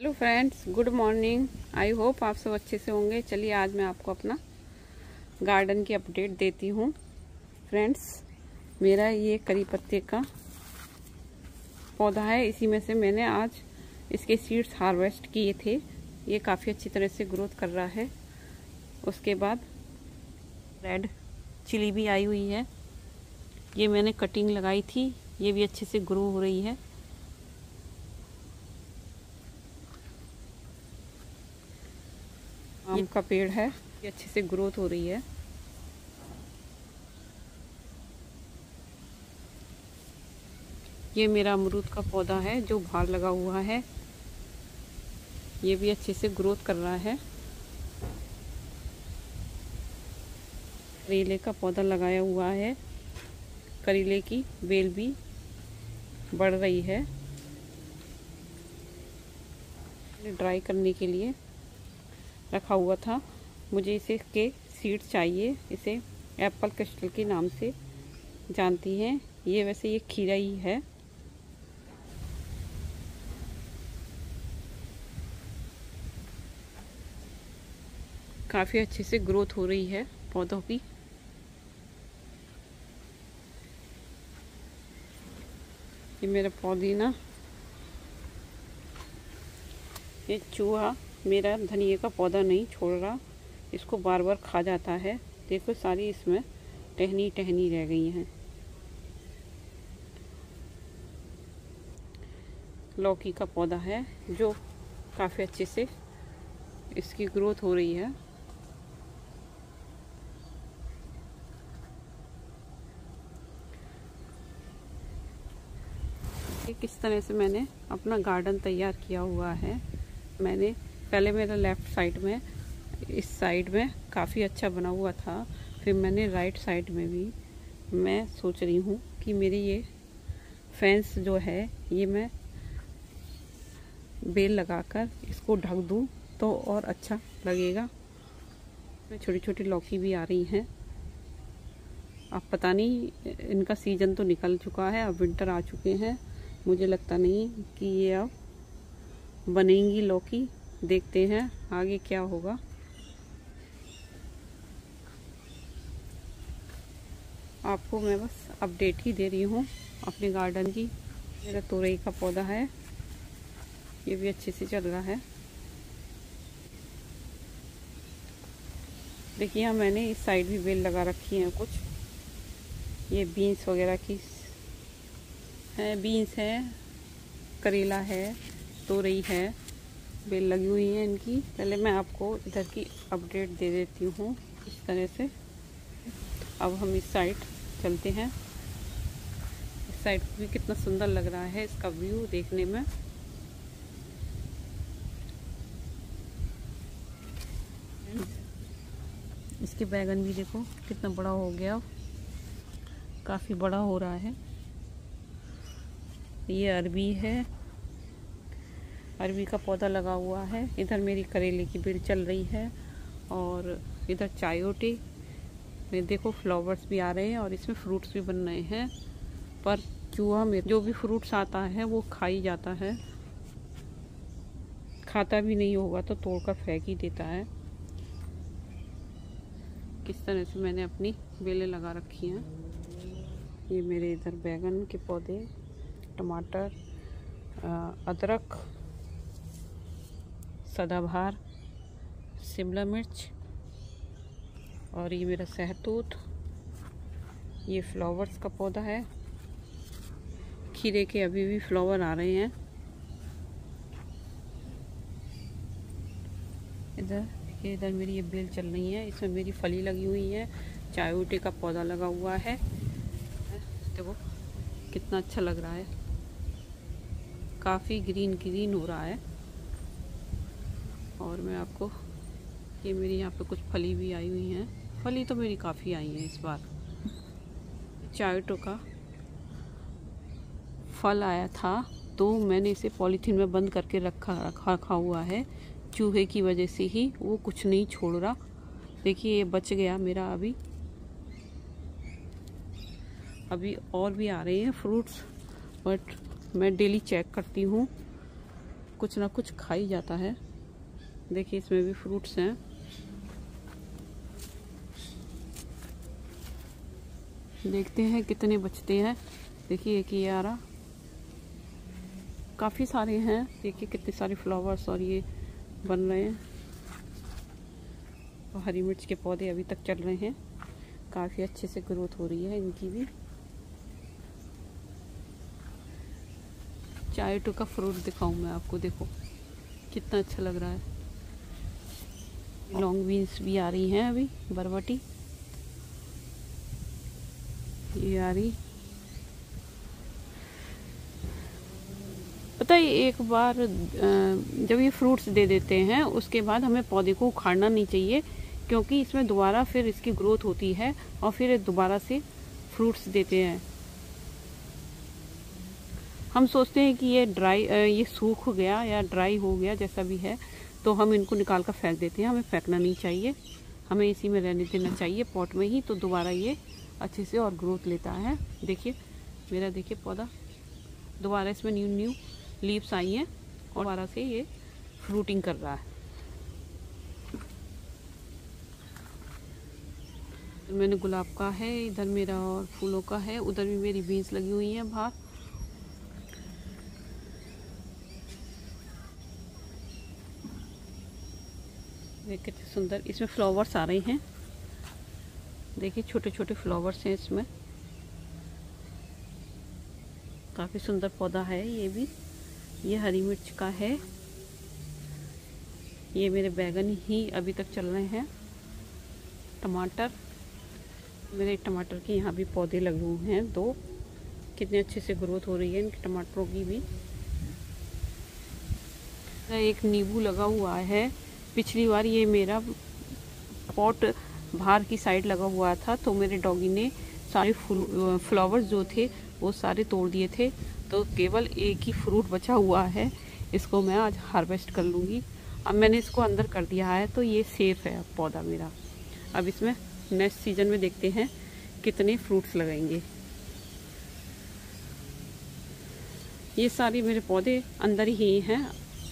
Hello friends, good morning. I hope आप सब अच्छे से होंगे। चलिए आज मैं आपको अपना गार्डन की अपडेट देती हूँ। फ्रेंड्स, मेरा ये करी पत्ते का पौधा है। इसी में से मैंने आज इसके सीड्स हार्वेस्ट किए थे। ये काफ़ी अच्छी तरह से ग्रोथ कर रहा है। उसके बाद रेड चिली भी आई हुई है। ये मैंने कटिंग लगाई थी, ये भी अच्छे से ग्रो हो रही है। आम का पेड़ है, ये अच्छे से ग्रोथ हो रही है। ये मेरा अमरूद का पौधा है जो बाहर लगा हुआ है, ये भी अच्छे से ग्रोथ कर रहा है। करेले का पौधा लगाया हुआ है, करेले की बेल भी बढ़ रही है। ड्राई करने के लिए रखा हुआ था। मुझे इसे के सीड्स चाहिए। इसे एप्पल क्रिस्टल के नाम से जानती हैं। ये वैसे ये खीरा ही है। काफ़ी अच्छे से ग्रोथ हो रही है पौधों की। ये मेरा पुदीना, ये चूहा मेरा धनिया का पौधा नहीं छोड़ रहा, इसको बार बार खा जाता है। देखो सारी इसमें टहनी टहनी रह गई हैं। लौकी का पौधा है जो काफ़ी अच्छे से इसकी ग्रोथ हो रही है। किस तरह से मैंने अपना गार्डन तैयार किया हुआ है। मैंने पहले मेरा लेफ़्ट साइड में, इस साइड में काफ़ी अच्छा बना हुआ था। फिर मैंने राइट साइड में भी, मैं सोच रही हूँ कि मेरी ये फेंस जो है ये मैं बेल लगाकर इसको ढक दूँ तो और अच्छा लगेगा। छोटी छोटी लौकी भी आ रही हैं। अब पता नहीं, इनका सीज़न तो निकल चुका है, अब विंटर आ चुके हैं। मुझे लगता नहीं कि ये अब बनेंगी लौकी। देखते हैं आगे क्या होगा। आपको मैं बस अपडेट ही दे रही हूँ अपने गार्डन की। मेरा तोरई का पौधा है, ये भी अच्छे से चल रहा है। देखिए यहाँ मैंने इस साइड भी बेल लगा रखी है कुछ। ये बीन्स वगैरह की है, बीन्स है, करेला है, तोरई है, बेल लगी हुई है इनकी। पहले मैं आपको इधर की अपडेट दे देती हूँ इस तरह से। अब हम इस साइड चलते हैं। इस साइड भी कितना सुंदर लग रहा है इसका व्यू देखने में। इसके बैगन भी देखो कितना बड़ा हो गया, काफ़ी बड़ा हो रहा है। ये अरबी है, अरबी का पौधा लगा हुआ है। इधर मेरी करेले की बेल चल रही है और इधर चायोटे में देखो फ्लावर्स भी आ रहे हैं और इसमें फ्रूट्स भी बन रहे हैं। पर चूहा में जो भी फ्रूट्स आता है वो खा ही जाता है, खाता भी नहीं होगा तो तोड़कर फेंक ही देता है। किस तरह से मैंने अपनी बेलें लगा रखी हैं। ये मेरे इधर बैगन के पौधे, टमाटर, अदरक, सदाबहार, शिमला मिर्च और ये मेरा सहतूत। ये फ्लावर्स का पौधा है। खीरे के अभी भी फ्लावर आ रहे हैं। इधर देखिए, इधर मेरी ये बेल चल रही है, इसमें मेरी फली लगी हुई है। चायोटे का पौधा लगा हुआ है। देखो कितना अच्छा लग रहा है, काफ़ी ग्रीन ग्रीन हो रहा है। और मैं आपको, ये मेरी यहाँ पे कुछ फली भी आई हुई हैं। फली तो मेरी काफ़ी आई है इस बार। चायोटो का फल आया था तो मैंने इसे पॉलीथीन में बंद करके रखा हुआ है। चूहे की वजह से ही वो कुछ नहीं छोड़ रहा। देखिए ये बच गया मेरा। अभी और भी आ रहे हैं फ्रूट्स, बट मैं डेली चेक करती हूँ कुछ ना कुछ खा ही जाता है। देखिए इसमें भी फ्रूट्स हैं। देखते हैं कितने बचते हैं। देखिए एक ये आ रहा, काफ़ी सारे हैं। देखिए कितने सारे फ्लावर्स और ये बन रहे हैं। और हरी मिर्च के पौधे अभी तक चल रहे हैं, काफ़ी अच्छे से ग्रोथ हो रही है इनकी भी। चायटू का फ्रूट दिखाऊं मैं आपको, देखो कितना अच्छा लग रहा है। लॉन्ग बीन्स भी आ रही हैं अभी, बरबटी ये आ रही। पता है एक बार जब ये फ्रूट्स दे देते हैं उसके बाद हमें पौधे को उखाड़ना नहीं चाहिए, क्योंकि इसमें दोबारा फिर इसकी ग्रोथ होती है और फिर दोबारा से फ्रूट्स देते हैं। हम सोचते हैं कि ये सूख गया या ड्राई हो गया, जैसा भी है, तो हम इनको निकाल कर फेंक देते हैं। हमें फेंकना नहीं चाहिए, हमें इसी में रहने देना चाहिए पॉट में ही, तो दोबारा ये अच्छे से और ग्रोथ लेता है। देखिए मेरा, देखिए पौधा दोबारा इसमें न्यू लीव्स आई हैं और दोबारा से ये फ्रूटिंग कर रहा है। मैंने गुलाब का है इधर मेरा, और फूलों का है उधर भी मेरी बीन्स लगी हुई हैं बाहर। देखिए कितने सुंदर इसमें फ्लावर्स आ रहे हैं। देखिए छोटे छोटे फ्लावर्स हैं इसमें, काफ़ी सुंदर पौधा है ये भी। ये हरी मिर्च का है। ये मेरे बैगन ही अभी तक चल रहे हैं। टमाटर, मेरे टमाटर के यहाँ भी पौधे लगे हुए हैं 2, कितने अच्छे से ग्रोथ हो रही है इनके टमाटरों की भी। एक नींबू लगा हुआ है। पिछली बार ये मेरा पॉट बाहर की साइड लगा हुआ था, तो मेरे डॉगी ने सारे फ्लावर्स जो थे वो सारे तोड़ दिए थे, तो केवल एक ही फ्रूट बचा हुआ है। इसको मैं आज हार्वेस्ट कर लूँगी। अब मैंने इसको अंदर कर दिया है, तो ये सेफ है पौधा मेरा। अब इसमें नेक्स्ट सीजन में देखते हैं कितने फ्रूट्स लगेंगे। ये सारे मेरे पौधे अंदर ही हैं।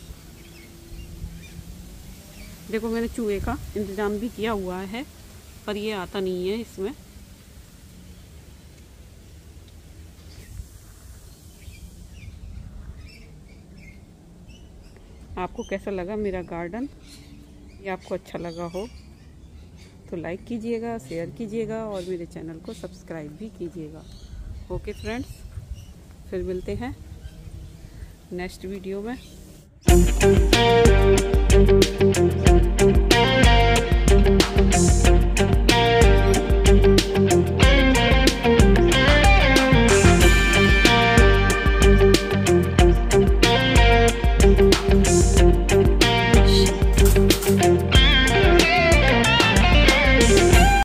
देखो मैंने चूहे का इंतज़ाम भी किया हुआ है, पर ये आता नहीं है इसमें। आपको कैसा लगा मेरा गार्डन? ये आपको अच्छा लगा हो तो लाइक कीजिएगा, शेयर कीजिएगा और मेरे चैनल को सब्सक्राइब भी कीजिएगा। ओके फ्रेंड्स, फिर मिलते हैं नेक्स्ट वीडियो में।